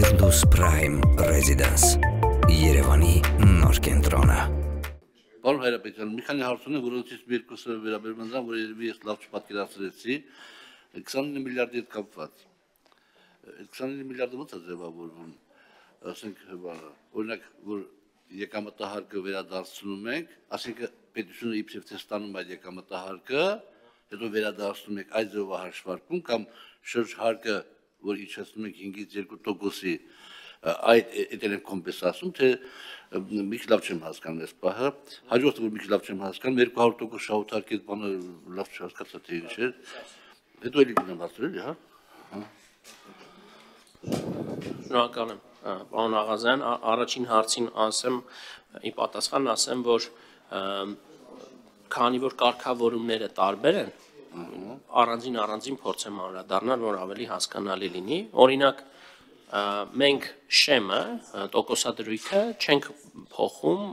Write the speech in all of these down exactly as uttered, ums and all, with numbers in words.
Firdus Prime Residence Երևանի նոր կենտրոնը Պարոն Հայրապետյան, մի քանի հարցեր են, որոնցից մի երկուսը վերաբերում են, որ ես լավ չպատկերացրեցի, քսանինը միլիարդի հետ կապված։ քսանինը միլիարդը ո՞նց է ձևավորվում։ Ասենք, օրինակ, որ եկամտահարկը վերադարձնում ենք, ասենք պետությունը իբրև թե ստանում այդ եկամտահարկը, հետո վերադարձնում եք այդ ձևով հաշվարկում կամ շրջհարկը, որ իջեցնում եք հինգից երկու տոկոսի այդ էտել են կոմպենսացում, թե մի քիչ լավ չեմ հասկանում այս պահը, հաջորդը որ մի քիչ լավ չեմ հասկանում, երկու հարյուր տոկոս շահութարկի այդ բանը լավ չհասկացա թե ինչ է, հետո էլի գնամ հարցրել, հա։ Շնորհակալ եմ, պարոն Աղազյան, առաջին հարցին ասեմ, ի պատասխան ասեմ, որ քանի որ կարգավորումները տարբեր են, առանձին առանձին փորձեմ անդրադառնալ, որ ավելի հասկանալի լինի, օրինակ մենք շեմը, տոկոսադրույքը չենք փոխում,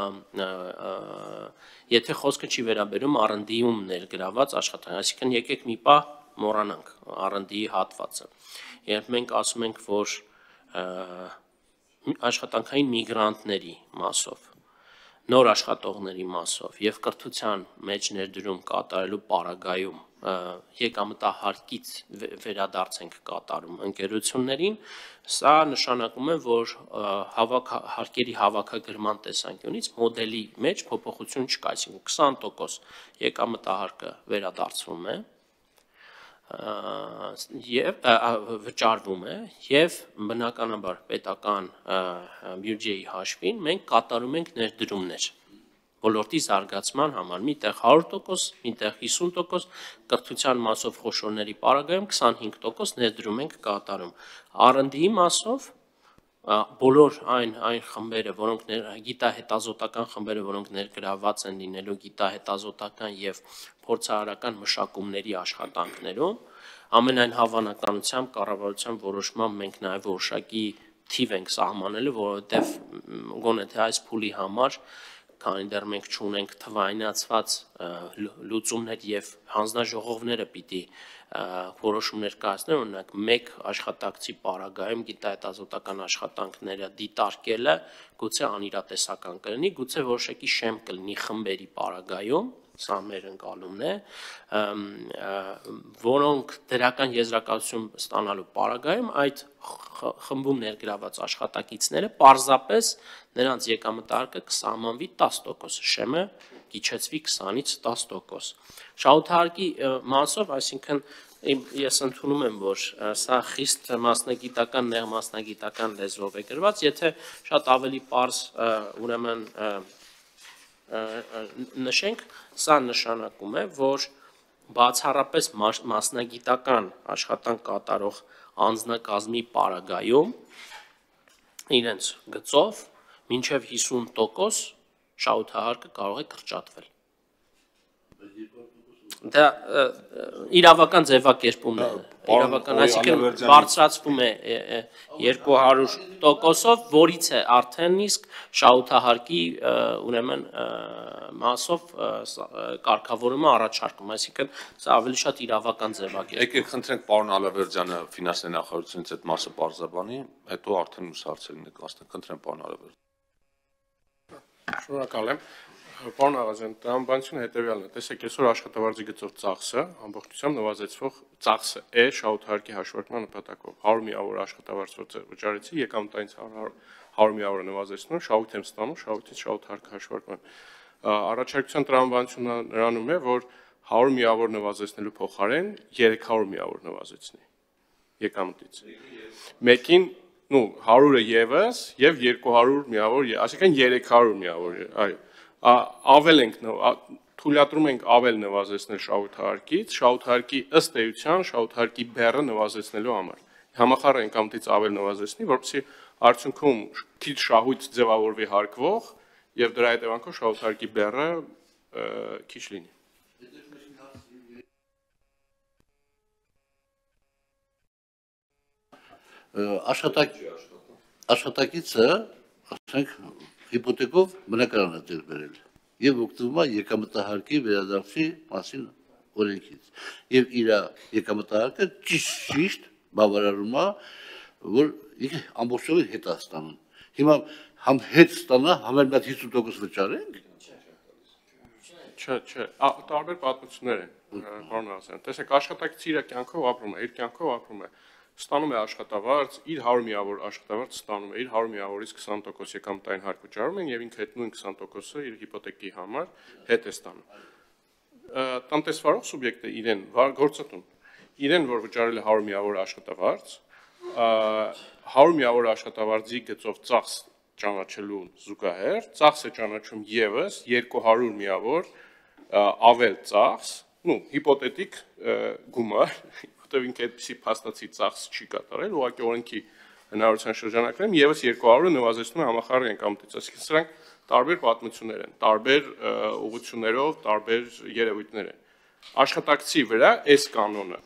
եթե խոսքը չի վերաբերում առ εν դի-ում ներգրաված աշխատանք, այսինքն եկեք մի պահ մոռանանք առ εν դի-ի հատվածը, երբ մենք ասում ենք, որ աշխատանքային միգրանտների մասով, նոր աշխատողների մասով և կրթության մեջ ներդրում կատարելու պարագայում եկամտահարկից վերադարձ ենք կատարում ընկերություններին, սա նշանակում է, որ հարկերի հավաքագրման տեսանկյունից մոդելի մեջ փոփոխություն չկա, այսինքն քսան տոկոս եկամտահարկը վերադարձվում է և վճարվում է և բնականաբար պետական բյուջեի հաշվին մենք կատարում ենք ներդրումներ ոլորտի զարգացման համար, միտեղ հարյուր տոկոս, միտեղ հիսուն տոկոս, կրթության մասով խոշորների պարագայում քսանհինգ տոկոս ներդրում ենք կատարում։ առ εν դի-ի մասով բոլոր այն այն խմբերը, որոնք գիտահետազոտական խմբերը, որոնք ներգրաված են լինելու գիտահետազոտական և փորձարարական մշակումների աշխատանքներում, ամենայն հավանականությամբ կառավարության որոշմամբ մենք նաև որոշակի թիվ ենք սահմանելու, որովհետև գոնե թե այս փուլի համար, քանի դեռ մենք չունենք թվայնացված լուծումներ և հանձնաժողովները պիտի որոշումներ կայացնեն, օրինակ մեկ աշխատակցի պարագայում գիտահետազոտական աշխատանքները դիտարկելը գուցե անիրատեսական կլինի, գուցե որոշակի շեմ կլինի խմբերի պարագայում, սա մեր ընկալումն է, որոնք դրական եզրակացություն ստանալու պարագայում այդ խմբում ներգրաված աշխատակիցները պարզապես նրանց եկամտահարկը կսահմանվի տասը տոկոս, շեմը կիջեցվի քսանից տասը տոկոս։ Շահութարկի մասով, այսինքն ես ընդունում եմ, որ սա խիստ մասնագիտական, նեղ մասնագիտական լեզվով է գրված, եթե շատ ավելի պարզ ուրեմն նշենք, սա նշանակում է, որ բացառապես մասնագիտական աշխատանք կատարող անձնակազմի պարագայում իրենց գծով մինչև հիսուն տոկոս շահութահարկը կարող է կրճատվել։ Դա իրավական ձևակերպումն է, իրավական, այսինքն բարձրացվում է երկու հարյուր տոկոսով, որից է արդեն իսկ շահութահարկի ուրեմն մասով կարգավորումը առաջարկում, այսինքն սա ավելի շատ իրավական ձևակերպում։ Եկեք խնդրենք պարոն Ալավերդյանը ֆինանսների նախարարությունից այդ մասը պարզաբանի, հետո արդեն ուրիշ հարցեր ներկայացնենք, խնդրեմ պարոն Ալավերդյան։ Շնորհակալ եմ։ Պարոն Աղազյան, տրամաբանությունը հետևյալն է, տեսեք, այսօր աշխատավարձի գծով ծախսը ամբողջությամբ նվազեցվող ծախսը է շահութարկի հաշվարկման նպատակով։ հարյուր միավոր աշխատավարձ վճարեցի, եկամտայից հարյուր միավորը նվազեցնում, շահույթ եմ ստանում, շահույթից շահութարկը հաշվարկում եմ։ Առաջարկության տրամաբանությունը նրանում է, որ հարյուր միավոր նվազեցնելու փոխարեն երեք հարյուր միավոր նվազեցնի եկամտից։ Մեկին նու հարյուրը ևս եւ երկու հարյուր միավոր, այսինքն երեք հարյուր միավոր, այո, ավել ենք թույլատրում ենք ավել նվազեցնել շահութարկից, շահութարկի ըստ էության շահութարկի բեռը նվազեցնելու համար։ Համախառը եկամտից ավել նվազեցնի, որպեսզի արդյունքում քիչ շահույթ ձևավորվի հարկվող եւ դրա հետևանքով շահութարկի բեռը քիչ լինի։ Աշխատակիցը, ասենք, հիպոթեկով բնակարան է ձեռք բերել և օգտվում է եկամտահարկի վերադարձի մասին օրենքից։ Եվ իր եկամտահարկը ճիշտ բավարարում է, որ ինքը ամբողջովին հետ է ստանում։ Հիմա համ հետ ստանա, համ էլ մի հիսուն տոկոս վճարենք։ Չէ, չէ, տարբեր պատմություններ են, պարոն Ղազարյան։ Տեսեք, աշխատակիցը իր կյանքով ապրում է, իր կյանքով ապրում է, ստանում է աշխատավարձ, իր հարյուր միավոր աշխատավարձ ստանում է, իր հարյուր միավորից քսան տոկոս եկամտային հարկ վճարում են եւ ինքը այդ նույն քսան տոկոսը իր հիպոթեկի համար հետ է ստանում։ Տնտեսվարող սուբյեկտը իրեն գործատուն, իրեն որ վճարել է հարյուր միավոր աշխատավարձ, հարյուր միավոր աշխատավարձի գծով ծախս ճանաչելու զուգահեռ, ծախս է ճանաչում եւս երկու հարյուր միավոր ավել ծախս, ну, հիպոթետիկ գումար, որտեղ ինքը այդպիսի փաստացի ծախս չի կատարել, ուղղակի օրենքի հնարավորության շրջանակներում եւս երկու հարյուրը նվազեցնում է համախառն եկամուտից, այսինքն սրանք տարբեր պատմություններ են, տարբեր ուղղություններով, տարբեր երևույթներ են։ Աշխատակցի վրա այս կանոնը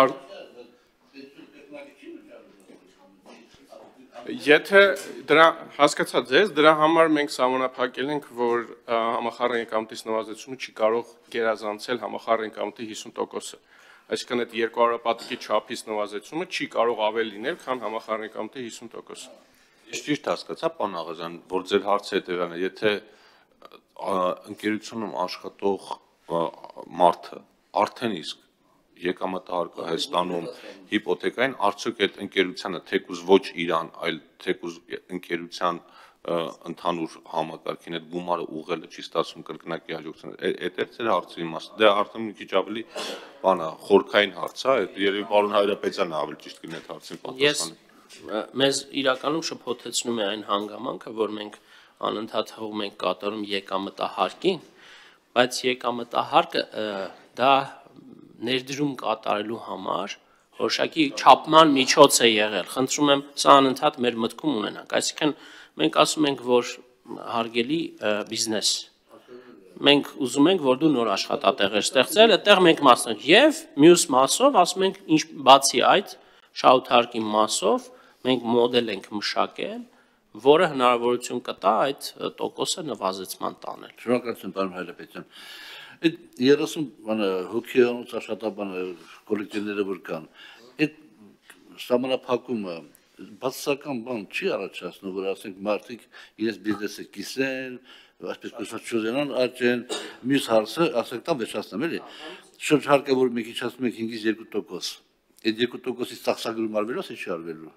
Եթե դրա հասկացած ես, դրա համար մենք սահմանափակել ենք, որ համախառն եկամտից նվազեցումը չի կարող գերազանցել համախառն եկամտի հիսուն տոկոսը։ Այսինքն այդ երկու հարյուրապատիկի չափից նվազեցումը չի կարող ավել լինել, քան համախառն եկամտի հիսուն տոկոսը։ Ես ճիշտ հասկացա, պարոն Աղազյան, որ ձեր հարցը հետևյալն է, եթե ընկերությունում աշխատող մարդը արդեն իսկ եկամտահարկը Հայաստանում հիպոթեկային, արդյոք այդ ընկերությանը թեկուզ ոչ իրան, այլ թեկուզ ընկերության ընդհանուր համակարգին այդ գումարը ուղղելը չի ստացվում կրկնակի հաջողություն։ Այդ է ձեր հարցի իմաստը։ Դա արդեն մի քիչ ավելի բան է, խորքային հարց է, երևի պարոն Հայրապետյանը ավելի ճիշտ կլինի այդ հարցին պատասխանի։ Մեզ իրականում շփոթեցնում է այն հանգամանքը, որ մենք անընդհատ հողում ենք կատարում եկամտահարկին, բայց եկամտահարկը դա ներդրում կատարելու համար որոշակի չափման միջոց է եղել։ Խնդրում եմ սա անընդհատ մեր մտքում ունենանք, այսինքն մենք ասում ենք, որ հարգելի բիզնես, մենք ուզում ենք, որ դու նոր աշխատատեղեր ստեղծել, այդտեղ մենք մասնենք եւ մյուս մասով ասում ենք, ինչ բացի այդ շահութարկի մասով մենք մոդել ենք մշակել, որը հնարավորություն կտա այդ տոկոսը նվազեցման տանել։ Շնորհակալություն, պարոն Հայրապետյան։ Այդ երեսուն բանը հոգեոնց աշխատաբանը կոլեկտիվները որ կան, այդ սահմանափակումը բացասական բան չի առաջացնում, որ ասենք մարդիկ իրենց բիզնեսը կիսեն, այսպես կոչված չուզենան աճեն, մյուս հարցը ասենք տամ վերջացնեմ էլի, շրջարկը որ մի քիչ ասում եք հինգից երկու տոկոս, այդ երկու տոկոսից ծախսագրում արվելու, ասի չի արվելու։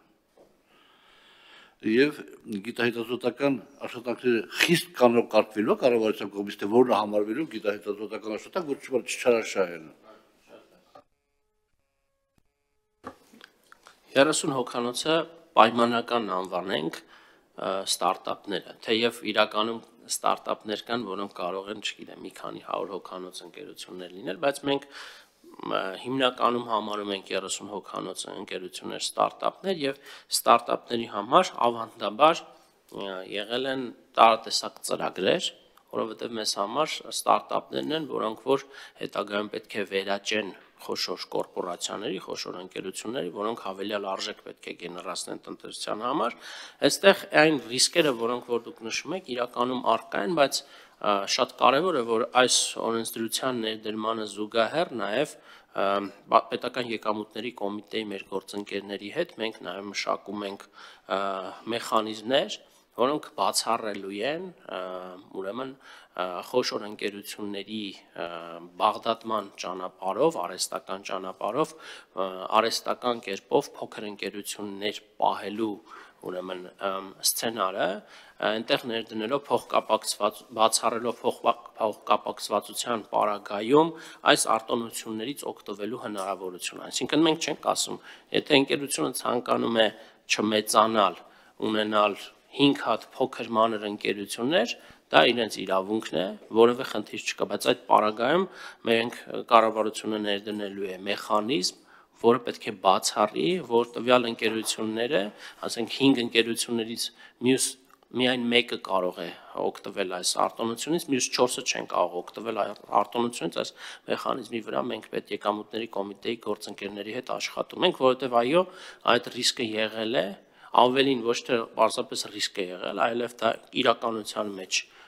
Եվ գիտահետազոտական աշխատանքները խիստ կանոնով կարգվելու կառավարության կողմից, թե որն է համարվելու գիտահետազոտական աշխատանք, որ չչարաշահեն։ երեսուն հոգանոցը պայմանական անվանենք ստարտափները, թեև իրականում ստարտափներ կան, որոնք կարող են, չգիտեմ, մի քանի հարյուր հոգանոց ընկերություններ լինել, բայց մենք հիմնականում համարում ենք երեսուն հոգանոց ընկերություններ ստարտափներ եւ ստարտափների համար ավանդաբար եղել են տարատեսակ ծրագրեր, որովհետեւ մեզ համար ստարտափներն են, որոնք որ հետագայում պետք է վերաճեն խոշոր կորպորացիաների, խոշոր ընկերությունների, որոնք հավելյալ արժեք պետք է գեներացնեն տնտեսության համար, այստեղ այն ռիսկերը, որոնք որ դուք նշում եք, իրականում առկա են, բայց շատ կարևոր է, որ այս օրենսդրության ներդրմանը զուգահեռ նաև պետական եկամուտների կոմիտեի մեր գործընկերների հետ մենք նաև մշակում ենք մեխանիզմներ, որոնք բացառելու են ուրեմն խոշոր ընկերությունների բաղդատման ճանապարհով, արհեստական ճանապարհով, արհեստական կերպով փոքր ընկերություններ պահելու ուրեմն սցենարը, այնտեղ ներդնելով փոխկապակցված բացառելով փոխկապակցվածության պարագայում այս արտոնություններից օգտվելու հնարավորություն։ Այսինքն մենք չենք ասում, եթե ընկերությունը ցանկանում է չմեծանալ, ունենալ հինգ հատ փոքր մանր ընկերություններ, դա իրենց իրավունքն է, որևէ խնդիր չկա, բայց այդ պարագայում մենք կառավարությունը ներդնելու է մեխանիզմ, որը պետք է բացառի, որ տվյալ ընկերությունները, ասենք հինգ ընկերություններից մյուս միայն մեկը կարող է օգտվել այս արտոնությունից, մյուս չորսը չեն կարող օգտվել արտոնությունից, այս մեխանիզմի վրա մենք պետեկամուտների կոմիտեի գործընկերների հետ աշխատում ենք, որովհետև այո, այդ ռիսկը եղել է, ավելին ոչ թե պարզապես ռիսկ է եղել, այլև դա իրականության մեջ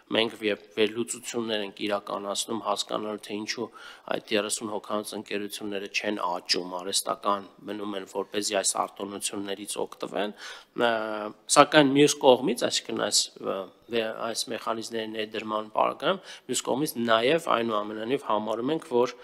մենք վերլուծություններ ենք իրականացնում հասկանալ թե ինչու այդ երեսուն հոգանոց ընկերությունները չեն աճում, արհեստական մնում են, որպեսզի այս արտոնություններից օգտվեն, սակայն մյուս կողմից, այսինքն այս այս մեխանիզմների ներդրման պարագայում, մյուս կողմից նաև այնուամենայնիվ համարում ենք, որ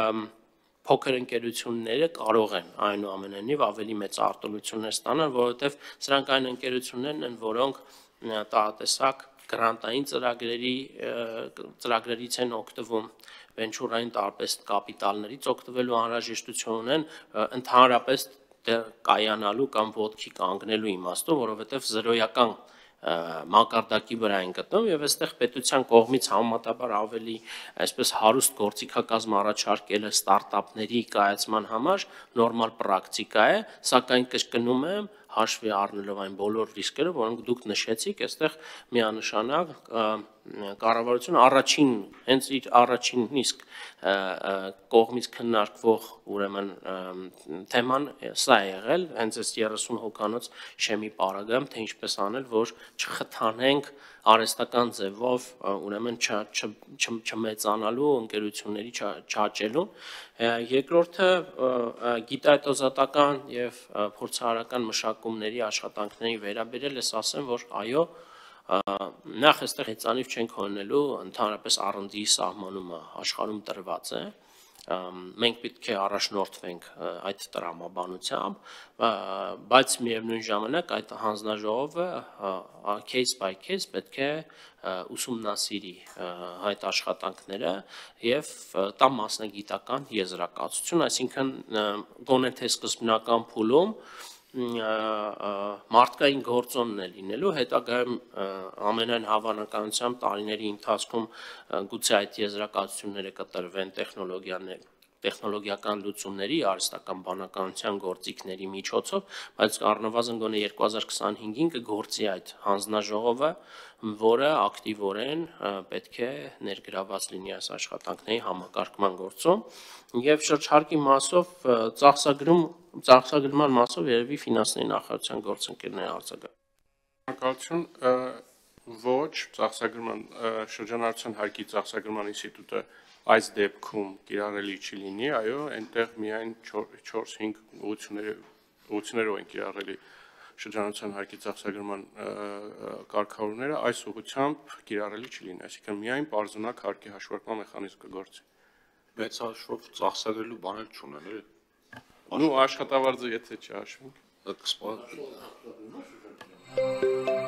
փոքր ընկերությունները կարող են այնուամենայնիվ ավելի մեծ արտոնություններ ստանալ, որովհետև սրանք այն ընկերություններն են, որոնք տարատեսակ գրանտային ծրագրերի ծրագրերից են օգտվում, վենչուրային տարբեր կապիտալներից օգտվելու անհրաժեշտություն ունեն, ընդհանրապես կայանալու կամ ոտքի կանգնելու իմաստով, որովհետև զրոյական մակարդակի վրա են գտնում եւ այստեղ պետության կողմից համեմատաբար ավելի այսպես հարուստ գործիքակազմ առաջարկելը ստարտափների կայացման համար նորմալ պրակտիկա է, սակայն կրկնում եմ հաշվի առնելով այն բոլոր ռիսկերը, որոնք դուք նշեցիք, այստեղ միանշանակ կառավարությունը առաջին, հենց իր առաջին իսկ կողմից քննարկվող ուրեմն թեման սա է եղել, հենց այս երեսուն հոգանոց շեմի պարագայում, թե ինչպես անել, որ չխթանենք արհեստական ձևով ուրեմն չմեծանալու ընկերությունների չաճելուն։ Երկրորդը գիտահետազոտական եւ փորձարարական մշակումների աշխատանքների վերաբերել ես ասեմ, որ այո, նախ այստեղ հեծանիվ չենք հորնելու ընդհանրապես առ ընդ ի սահմանումը աշխարհում տրված է, մենք պետք է առաջնորդվենք այդ տրամաբանությամբ, բայց միևնույն ժամանակ այդ հանձնաժողովը case by case պետք է ուսումնասիրի այդ աշխատանքները եւ տա մասնագիտական եզրակացություն, այսինքն գոնե թե սկզբնական փուլում մարդկային գործոնն է լինելու, հետագայում ամենայն հավանականությամբ տարիների ընթացքում գուցե այդ եզրակացությունները կտրվեն տեխնոլոգիաներ, տեխնոլոգիական լուծումների, արհեստական բանականության գործիքների միջոցով, բայց առնվազն գոնե երկու հազար քսանհինգին կգործի այդ հանձնաժողովը, որը ակտիվորեն պետք է ներգրաված լինի այս աշխատանքների համակարգման գործում եւ շրջարկի մասով ծախսագրում ծախսագրման մասով երևի ֆինանսների նախարարության գործընկերների արձագանք։ Շնորհակալություն, ոչ ծախսագրման շրջանառության հարկի ծախսագրման ինստիտուտը այս դեպքում կիրառելի չի լինի, այո, այնտեղ միայն չորս-հինգ ուղղություններով են կիրառելի շրջանառության հարկի ծախսագրման կարգավորումները, այս ուղղությամբ կիրառելի չի լինի, այսինքն միայն պարզունակ հարկի հաշվարկման մեխանիզմ կգործի։ Մեծ հաշվով ծախսագրելու բաներ չունեն, էլի։ Ну աշխատավարձը եթե չհաշվենք, կսպասենք։